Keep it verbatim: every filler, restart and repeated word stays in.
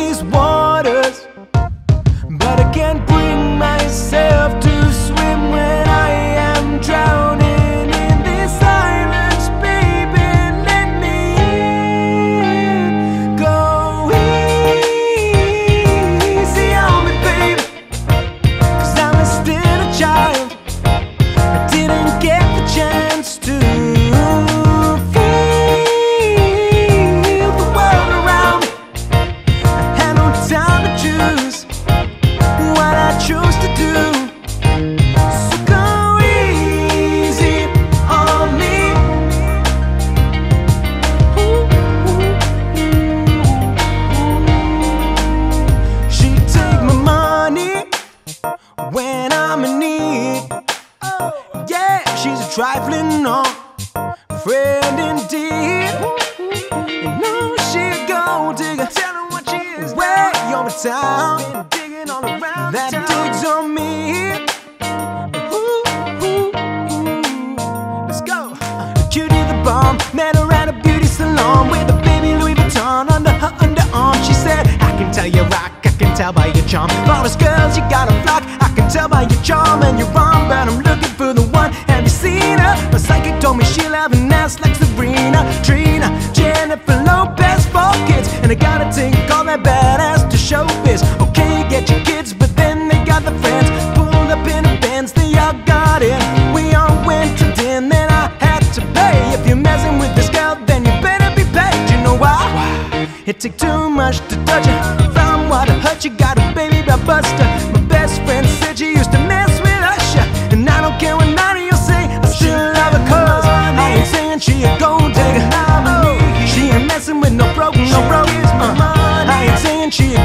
these waters, but I can't bring myself to swim when I am drowning in this silence. Baby, let me in. Go easy on me, baby, 'cause I'm still a child. I didn't get the chance to feel the world around me. I had no time to choose what I chose to do. So go easy on me. She take my money when I'm in need. Yeah, she's a trifling on friend indeed. You know she a gold digger. Tell her what she is. Where you're in town, been digging all around that town. Digs on me. Ooh, ooh, ooh. Let's go. Cutie the bomb, met her at a beauty salon with a baby Louis Vuitton under her underarm. She said, I can tell you rock, I can tell by your charm. For us girls, you got a flock. I can tell by your charm and your arm, but I'm looking for the one. Have you seen her? My psychic told me she'll have an ass like Sabrina, Trina, Jennifer Lopez, four kids, and I gotta take all that badass to showbiz. Okay, get your kids, but then they got the friends. Pulled up in a Benz, they all got in. We all went to dinner, then I had to pay. If you're messing with this girl, then you better be paid. You know why? It took too much to touch her. Found what I hurt you, got a baby by Buster. My best friend said she used to mess with Usher, and I don't care what none of you say, I still love her 'cause I ain't saying she a gold digger. Oh, she ain't messing with no broke, no broke. Uh, I ain't saying she a